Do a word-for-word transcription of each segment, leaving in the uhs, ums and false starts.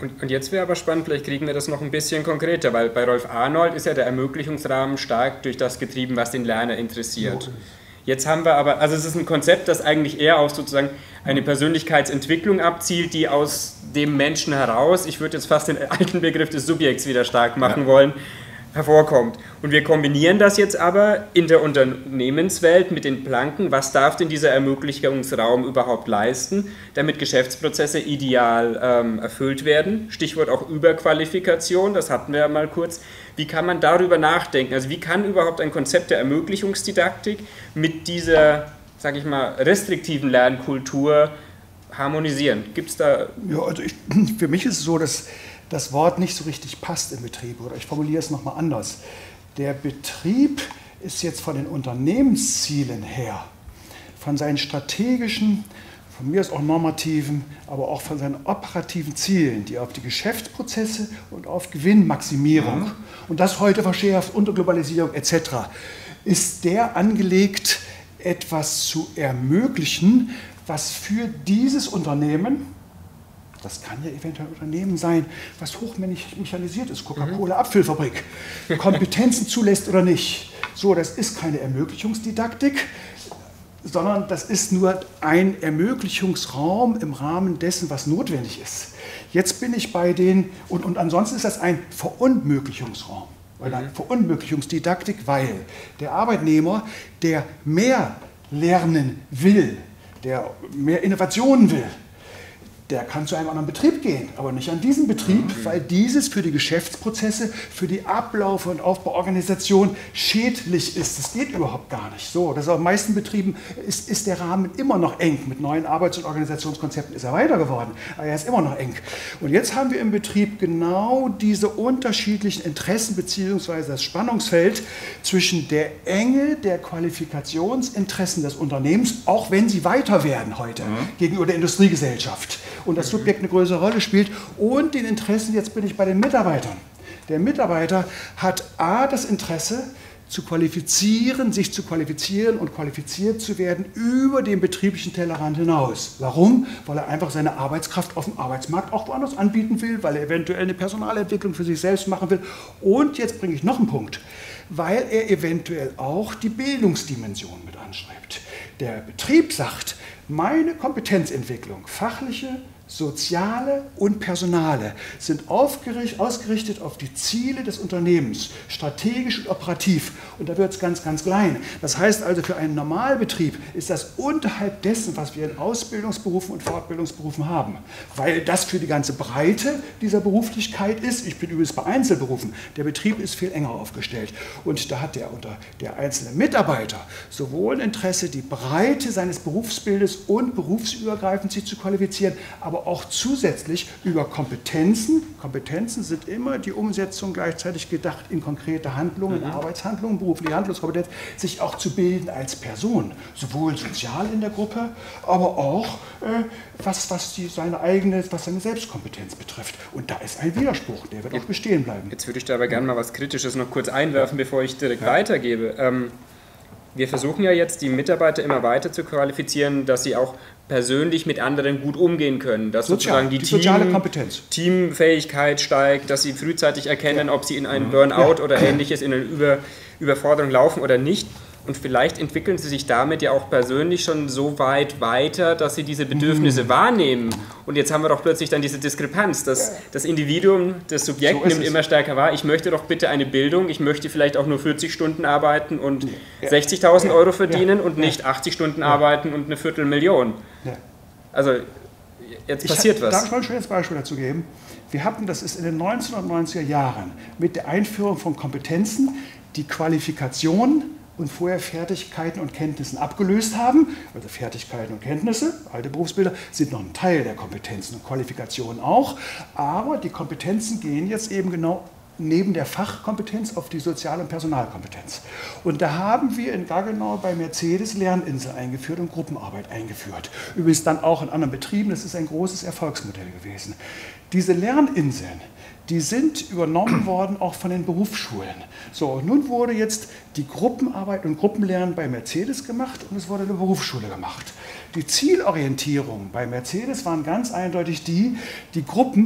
Und, und jetzt wäre aber spannend, vielleicht kriegen wir das noch ein bisschen konkreter, weil bei Rolf Arnold ist ja der Ermöglichungsrahmen stark durch das getrieben, was den Lerner interessiert. Jetzt haben wir aber, also es ist ein Konzept, das eigentlich eher auf sozusagen eine Persönlichkeitsentwicklung abzielt, die aus dem Menschen heraus, ich würde jetzt fast den alten Begriff des Subjekts wieder stark machen ja. wollen, hervorkommt. Und wir kombinieren das jetzt aber in der Unternehmenswelt mit den Planken, was darf denn dieser Ermöglichungsraum überhaupt leisten, damit Geschäftsprozesse ideal ähm, erfüllt werden. Stichwort auch Überqualifikation, das hatten wir ja mal kurz. Wie kann man darüber nachdenken? Also wie kann überhaupt ein Konzept der Ermöglichungsdidaktik mit dieser, sage ich mal, restriktiven Lernkultur harmonisieren? Gibt es da... Ja, also ich, für mich ist es so, dass das Wort nicht so richtig passt im Betrieb. Oder ich formuliere es nochmal anders. Der Betrieb ist jetzt von den Unternehmenszielen her, von seinen strategischen, von mir aus auch normativen, aber auch von seinen operativen Zielen, die auf die Geschäftsprozesse und auf Gewinnmaximierung mhm. und das heute verschärft unter Globalisierung et cetera, ist der angelegt, etwas zu ermöglichen, was für dieses Unternehmen, das kann ja eventuell ein Unternehmen sein, was hochmännisch mechanisiert ist, Coca-Cola, Abfüllfabrik, Kompetenzen zulässt oder nicht. So, das ist keine Ermöglichungsdidaktik, sondern das ist nur ein Ermöglichungsraum im Rahmen dessen, was notwendig ist. Jetzt bin ich bei den, und, und ansonsten ist das ein Verunmöglichungsraum, oder eine Verunmöglichungsdidaktik, weil der Arbeitnehmer, der mehr lernen will, der mehr Innovationen will, der kann zu einem anderen Betrieb gehen, aber nicht an diesen Betrieb, okay. weil dieses für die Geschäftsprozesse, für die Ablauf- und Aufbauorganisation schädlich ist. Das geht überhaupt gar nicht so. Das ist auf den meisten Betrieben ist, ist der Rahmen immer noch eng. Mit neuen Arbeits- und Organisationskonzepten ist er weiter geworden, aber er ist immer noch eng. Und jetzt haben wir im Betrieb genau diese unterschiedlichen Interessen bzw. das Spannungsfeld zwischen der Enge der Qualifikationsinteressen des Unternehmens, auch wenn sie weiter werden heute mhm. gegenüber der Industriegesellschaft, und das Subjekt eine größere Rolle spielt, und den Interessen, jetzt bin ich bei den Mitarbeitern. Der Mitarbeiter hat A, das Interesse, zu qualifizieren, sich zu qualifizieren und qualifiziert zu werden über den betrieblichen Tellerrand hinaus. Warum? Weil er einfach seine Arbeitskraft auf dem Arbeitsmarkt auch woanders anbieten will, weil er eventuell eine Personalentwicklung für sich selbst machen will. Und jetzt bringe ich noch einen Punkt, weil er eventuell auch die Bildungsdimension mit anschreibt. Der Betrieb sagt, meine Kompetenzentwicklung, fachliche, soziale und personale, sind ausgerichtet auf die Ziele des Unternehmens, strategisch und operativ. Und da wird es ganz, ganz klein. Das heißt also, für einen Normalbetrieb ist das unterhalb dessen, was wir in Ausbildungsberufen und Fortbildungsberufen haben. Weil das für die ganze Breite dieser Beruflichkeit ist. Ich bin übrigens bei Einzelberufen. Der Betrieb ist viel enger aufgestellt. Und da hat der, unter der einzelne Mitarbeiter sowohl Interesse, die Breite seines Berufsbildes und berufsübergreifend sich zu qualifizieren, aber auch zusätzlich über Kompetenzen. Kompetenzen sind immer die Umsetzung gleichzeitig gedacht in konkrete Handlungen, mhm. Arbeitshandlungen, berufliche Handlungskompetenz, sich auch zu bilden als Person, sowohl sozial in der Gruppe, aber auch äh, was, was die, seine eigene, was seine Selbstkompetenz betrifft. Und da ist ein Widerspruch, der wird jetzt auch bestehen bleiben. Jetzt würde ich da aber gerne mal was Kritisches noch kurz einwerfen, bevor ich direkt ja. weitergebe. Ähm, Wir versuchen ja jetzt, die Mitarbeiter immer weiter zu qualifizieren, dass sie auch persönlich mit anderen gut umgehen können. Dass Sozial, sozusagen die, die Team, soziale Kompetenz. Teamfähigkeit steigt, dass sie frühzeitig erkennen, ja. ob sie in einen Burnout ja. oder ähnliches, in eine Über, Überforderung laufen oder nicht. Und vielleicht entwickeln sie sich damit ja auch persönlich schon so weit weiter, dass sie diese Bedürfnisse mhm. wahrnehmen. Und jetzt haben wir doch plötzlich dann diese Diskrepanz, dass ja. das Individuum, das Subjekt so nimmt es. immer stärker wahr. Ich möchte doch bitte eine Bildung, ich möchte vielleicht auch nur vierzig Stunden arbeiten und ja. sechzigtausend ja. Euro verdienen ja. und nicht ja. achtzig Stunden ja. arbeiten und eine Viertelmillion. Ja. Also jetzt passiert ich, was. Darf ich mal ein schönes Beispiel dazu geben? Wir hatten, das ist in den neunzehnhundertneunziger Jahren, mit der Einführung von Kompetenzen, die Qualifikation und vorher Fertigkeiten und Kenntnissen abgelöst haben. Also Fertigkeiten und Kenntnisse, alte Berufsbilder, sind noch ein Teil der Kompetenzen und Qualifikationen auch. Aber die Kompetenzen gehen jetzt eben genau neben der Fachkompetenz auf die Sozial- und Personalkompetenz. Und da haben wir in Gaggenau bei Mercedes Lerninsel eingeführt und Gruppenarbeit eingeführt. Übrigens dann auch in anderen Betrieben, das ist ein großes Erfolgsmodell gewesen. Diese Lerninseln, die sind übernommen worden auch von den Berufsschulen. So, und nun wurde jetzt die Gruppenarbeit und Gruppenlernen bei Mercedes gemacht und es wurde eine Berufsschule gemacht. Die Zielorientierung bei Mercedes waren ganz eindeutig die, die Gruppen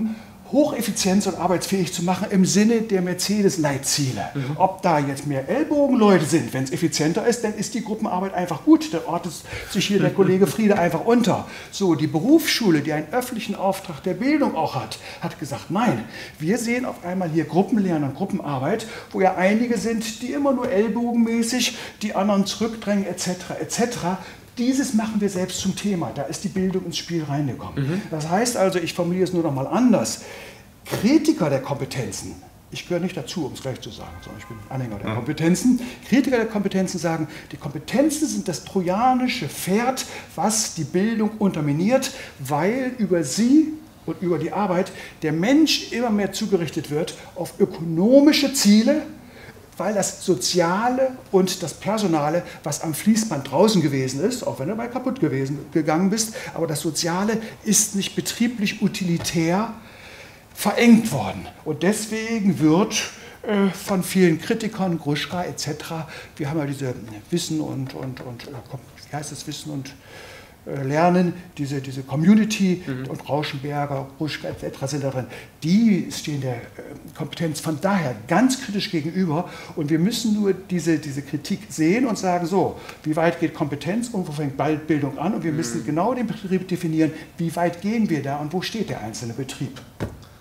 hocheffizient und arbeitsfähig zu machen im Sinne der Mercedes-Leitziele. Mhm. Ob da jetzt mehr Ellbogenleute sind, wenn es effizienter ist, dann ist die Gruppenarbeit einfach gut. Da ordnet sich hier der Kollege Friede einfach unter. So, die Berufsschule, die einen öffentlichen Auftrag der Bildung auch hat, hat gesagt, nein, wir sehen auf einmal hier Gruppenlernen und Gruppenarbeit, wo ja einige sind, die immer nur ellbogenmäßig die anderen zurückdrängen et cetera et cetera. Dieses machen wir selbst zum Thema. Da ist die Bildung ins Spiel reingekommen. Mhm. Das heißt also, ich formuliere es nur noch mal anders. Kritiker der Kompetenzen, ich gehöre nicht dazu, um es gleich zu sagen, sondern ich bin Anhänger der Kompetenzen. Kritiker der Kompetenzen sagen, die Kompetenzen sind das trojanische Pferd, was die Bildung unterminiert, weil über sie und über die Arbeit der Mensch immer mehr zugerichtet wird auf ökonomische Ziele, weil das Soziale und das Personale, was am Fließband draußen gewesen ist, auch wenn du dabei kaputt gewesen, gegangen bist, aber das Soziale ist nicht betrieblich utilitär verengt worden. Und deswegen wird äh, von vielen Kritikern, Gruschka et cetera, wir haben ja diese Wissen und, und, und wie heißt das, Wissen und Lernen, diese, diese Community mhm. und Rauschenberger, Gruschka et cetera sind da drin, die stehen der Kompetenz von daher ganz kritisch gegenüber und wir müssen nur diese, diese Kritik sehen und sagen, so, wie weit geht Kompetenz und wo fängt bald Bildung an und wir müssen mhm. genau den Betrieb definieren, wie weit gehen wir da und wo steht der einzelne Betrieb.